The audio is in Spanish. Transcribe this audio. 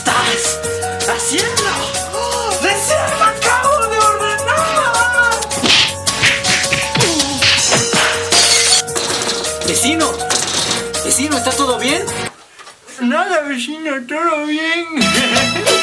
estás haciendo? ¡Recién lo acabo de ordenar! Vecino, vecino, ¿está todo bien? Nada, vecino, todo bien.